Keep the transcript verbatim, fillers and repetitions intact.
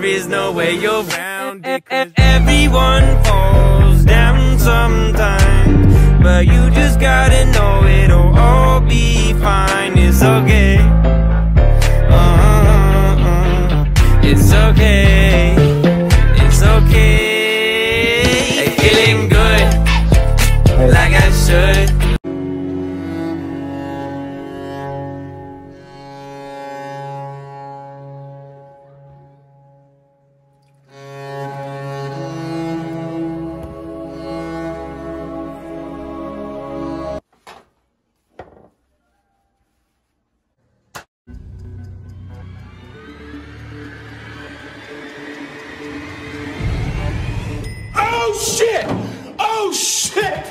is no way around it, 'cause everyone falls down sometimes, but you just gotta know it'll all be fine. It's okay, uh-uh, it's okay, it's okay. Hey, feeling good, like I should. Oh shit! Oh shit!